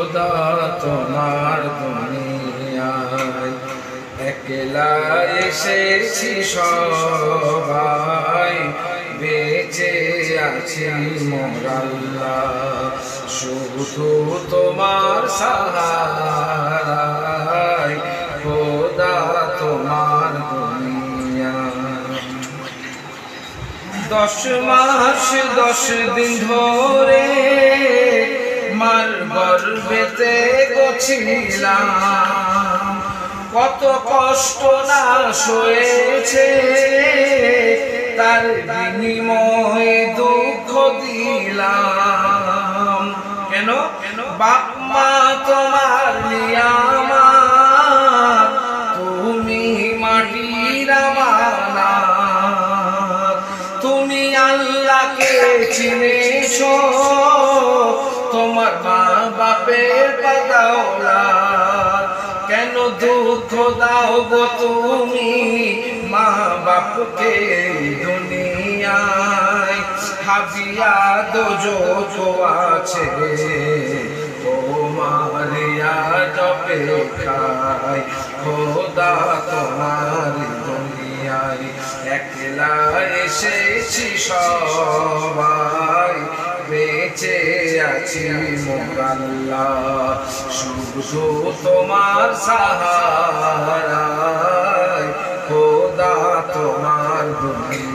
খোদা তোমার দুনিয়ায় একলা এসেছি সবাই বেঁচে আছি মোর আল্লাহ শুধু তোমার সাহারায় খোদা তোমার দুনিয়ায় 10 মাস 10 দিন ধরে মার গর্ভেতে গছিলাম কত কষ্ট না সয়েছে তার বিনিময়ে দুঃখ দিলাম কেন বাপ মা তোমার নিয়ামত তুমি মাটির আমানত তুমি আল্লাহকে চিনেছো তোমার মা বাপের বদৌলত কেন দুঃখ দাও গো তুমি মা বাপকে দুনিয়ায় হাবিয়া দোজখ আছে তোমার আজবে খায় খোদা তোমার দুনিয়ায় একলা এসেছি সবাই বেঁচে আছি মোর আল্লাহ শুধু তোমার সাহারায় খোদা তোমার দুনিয়ায়